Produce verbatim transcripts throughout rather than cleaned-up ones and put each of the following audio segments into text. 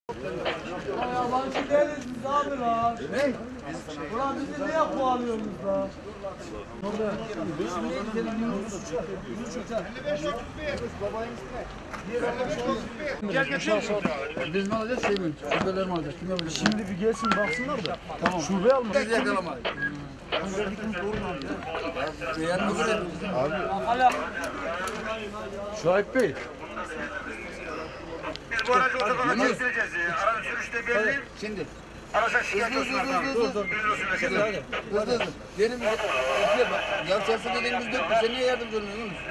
Ya yabancı değiliz biz abi lan. Ne? Ulan bizi niye kovalıyorsunuz lan? Gel gel. Biz mi alacağız şey mi? Şubeler mi alacağız? Kime böyle? Şimdi bir gelsin baksınlar da. Tamam. Şube almış. Biz yakalama. Abi. Hala. Şahip Bey. Biz bu aracı otobanına kestireceğiz. Aranın sürüşte belli. Şimdi. Araçlar şikayet Hızlı olsun. hızlı hızlı hızlı. Hızlı hadi. Hızlı hızlı. Benim ya çarşı dediğimiz dört mü? Sen niye yardımcı olmuyorsun oğlum?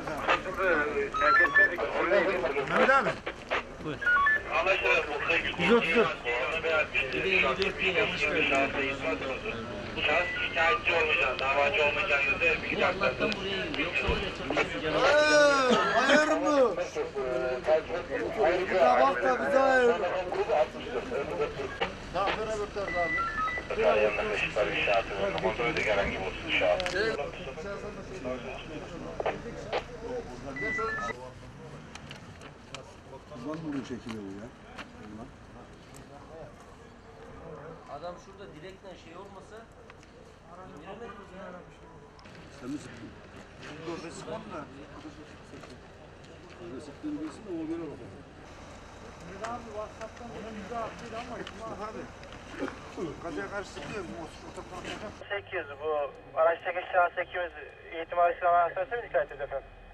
Mehmet abi. Buyur. yüz otuz dört. Bu şahıs şikayetçi olmayacağını, davacı olmayacağını bilgi Allah'tan buraya gidiyor. Yoksa oraya çalışacağım. Hayır mı? Bu tabak da bize hayır. Tamam beraber tutarız abi. Kontrolde herhangi bir şahıs. Ulan bunu çekiliyor bu ya. Adam şurada direktle şey olmasa indiremeyiz ya. Sen mi sıktın? Dur ben sıkmadım da. Ben sıktığını bilsin de ona göre bakalım. Abi WhatsApp'tan bunu bize attıydı ama Abi. Kazaya karşı sıkıyor mu? sekiz bu araç çekiş şahıs ekimiz eğitim araçlarına hastanesi mi dikkat ediyor efendim?